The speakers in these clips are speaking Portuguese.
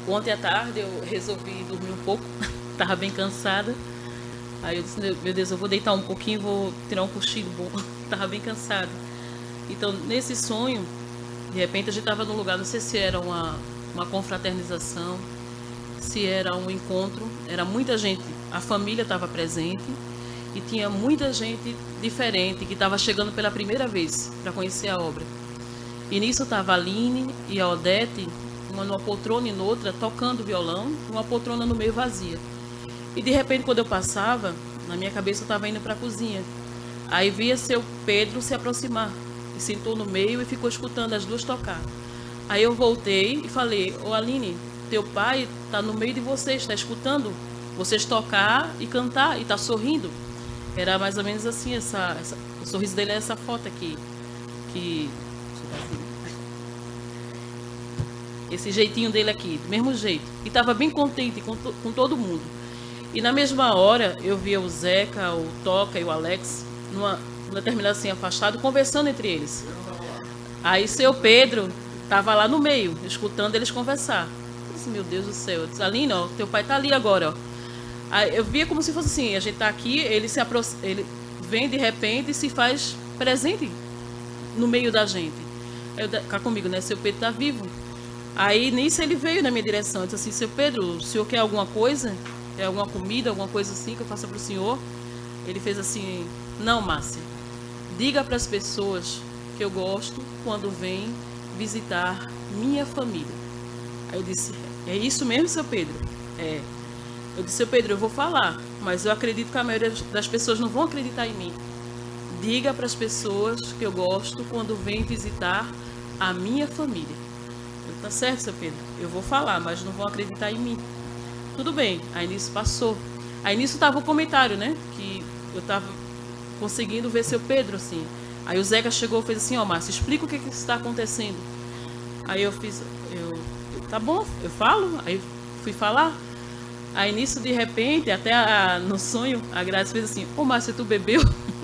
ontem à tarde eu resolvi dormir um pouco, estava bem cansada. Aí eu disse, meu Deus, eu vou deitar um pouquinho, vou tirar um cochilo bom. Estava bem cansada. Então, nesse sonho, de repente a gente estava num lugar, não sei se era uma confraternização, se era um encontro, era muita gente, a família estava presente e tinha muita gente diferente que estava chegando pela primeira vez para conhecer a obra. E nisso estava a Aline e a Odete, uma numa poltrona e noutra, tocando violão, uma poltrona no meio vazia. E de repente, quando eu passava, na minha cabeça eu estava indo para a cozinha. Aí via seu Pedro se aproximar, e sentou no meio e ficou escutando as duas tocar. Aí eu voltei e falei, ô Aline, teu pai está no meio de vocês, está escutando vocês tocar e cantar, e está sorrindo. Era mais ou menos assim, o sorriso dele é essa foto aqui. Esse jeitinho dele aqui, do mesmo jeito. E estava bem contente com todo mundo. E na mesma hora eu via o Zeca, o Toca e o Alex, numa determinada assim, afastado, conversando entre eles. Aí seu Pedro estava lá no meio, escutando eles conversar. Eu disse, meu Deus do céu. Eu disse, Aline, ó, teu pai está ali agora, ó. Aí eu via como se fosse assim, a gente está aqui, ele vem de repente e se faz presente no meio da gente. Aí eu, cá comigo, né? Seu Pedro está vivo. Aí nisso ele veio na minha direção. Eu disse assim, seu Pedro, o senhor quer alguma coisa? Quer alguma comida, alguma coisa assim que eu faça para o senhor? Ele fez assim, não, Márcia, diga para as pessoas que eu gosto quando vem visitar minha família. Aí eu disse, é isso mesmo, seu Pedro? É. Eu disse, seu Pedro, eu vou falar, mas eu acredito que a maioria das pessoas não vão acreditar em mim. Diga para as pessoas que eu gosto quando vem visitar a minha família. Eu, tá certo, seu Pedro, eu vou falar, mas não vão acreditar em mim. Tudo bem, aí nisso passou. Aí nisso estava o comentário, né? Que eu estava conseguindo ver seu Pedro, assim. Aí o Zeca chegou e fez assim, ó, Márcia, explica o que está acontecendo. Aí eu fiz, tá bom, eu falo. Aí fui falar. Aí nisso, de repente, até no sonho, a Grazi fez assim, ô Márcia, tu bebeu?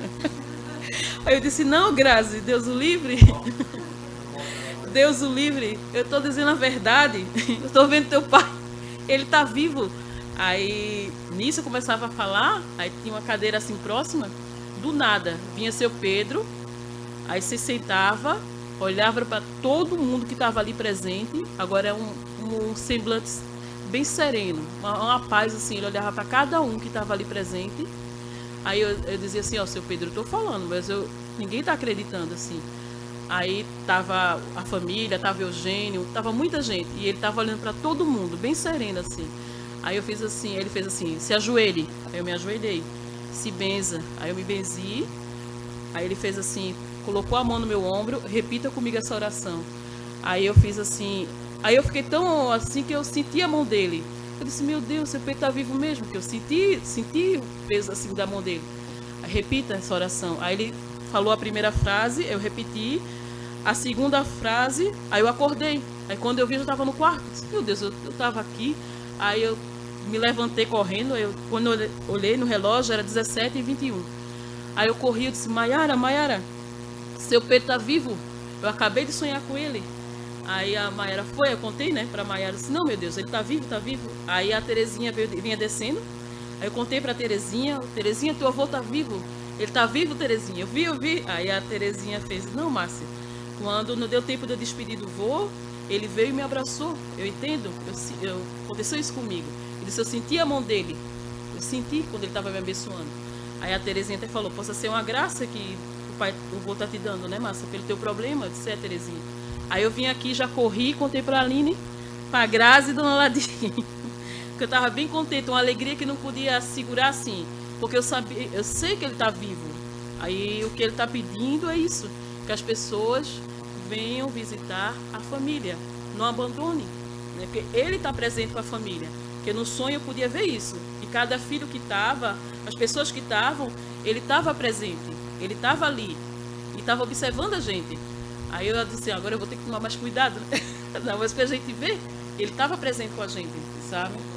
Aí eu disse, não, Grazi, Deus o livre. Deus o livre, eu estou dizendo a verdade. Eu estou vendo teu pai. Ele está vivo. Aí, nisso eu começava a falar, aí tinha uma cadeira assim próxima, do nada, vinha seu Pedro, aí se sentava, olhava para todo mundo que estava ali presente, agora é um semblante bem sereno, uma paz assim, ele olhava para cada um que estava ali presente, aí eu dizia assim, ó, seu Pedro, eu estou falando, mas ninguém está acreditando assim. Aí tava a família, tava Eugênio, tava muita gente. E ele tava olhando para todo mundo, bem sereno assim. Aí eu fiz assim, ele fez assim, se ajoelhe. Aí eu me ajoelhei. Se benza. Aí eu me benzi. Aí ele fez assim, colocou a mão no meu ombro, repita comigo essa oração. Aí eu fiz assim, aí eu fiquei tão assim que eu senti a mão dele. Eu disse, meu Deus, seu peito tá vivo mesmo, que eu senti o peso assim da mão dele. Aí, repita essa oração. Aí ele falou a primeira frase, eu repeti. A segunda frase, aí eu acordei. Aí quando eu vi, eu estava no quarto. Disse, meu Deus, eu estava aqui. Aí eu me levantei correndo. Quando eu olhei no relógio, era 17h21. Aí eu corri e disse, Maiara, seu Pedro está vivo. Eu acabei de sonhar com ele. Aí a Maiara foi, eu contei, né, para a Maiara. Disse, não, meu Deus, ele está vivo, está vivo. Aí a Terezinha vinha descendo. Aí eu contei para a Terezinha, teu avô está vivo. Ele está vivo, Terezinha. Eu vi. Aí a Terezinha fez, não, Márcia. Quando não deu tempo de eu despedir do vô, ele veio e me abraçou. Eu entendo, aconteceu isso comigo. Ele disse, eu senti a mão dele. Eu senti quando ele estava me abençoando. Aí a Terezinha até falou, possa ser uma graça que o vô está te dando, né, Márcia? Pelo teu problema. Eu disse, Terezinha. Aí eu vim aqui, já corri, contei para a Aline, para a Grazi e Dona Ladinha. Porque eu estava bem contente, uma alegria que não podia segurar assim. Porque eu sei que ele está vivo. Aí o que ele está pedindo é isso. Que as pessoas venham visitar a família, não abandone, né? Porque ele está presente com a família, porque no sonho eu podia ver isso, e cada filho que estava, as pessoas que estavam, ele estava presente, ele estava ali, e estava observando a gente. Aí eu disse, agora eu vou ter que tomar mais cuidado, né? Não, mas para a gente ver, ele estava presente com a gente, sabe?